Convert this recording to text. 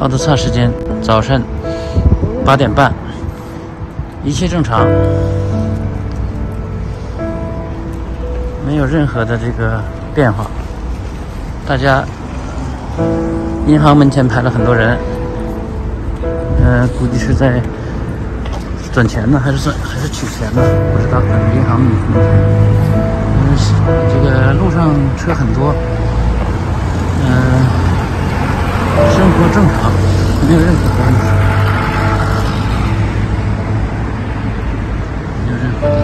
奥德萨时间早晨8点半，一切正常，没有任何的这个变化。大家银行门前排了很多人，估计是在转钱呢，还是取钱呢？不知道。银行门前，这个路上车很多，生活正常，没有任何的问题，没有任何的